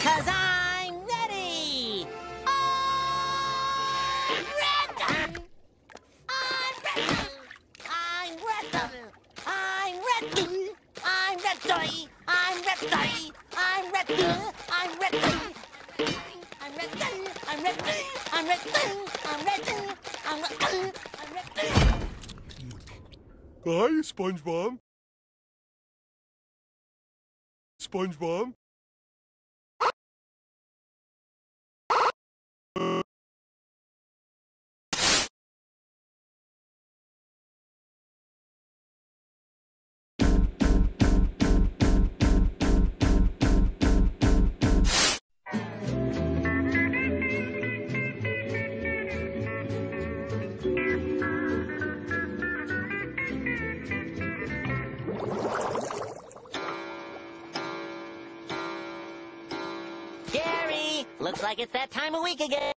'Cause I'm ready! I'm ready! I'm ready! I'm ready! I'm ready! I'm ready! I'm ready! I'm ready! I'm ready! I'm ready! I'm ready! I'm ready! I'm ready! I'm ready! I'm ready! Hi, SpongeBob. SpongeBob. Gary, looks like it's that time of week again.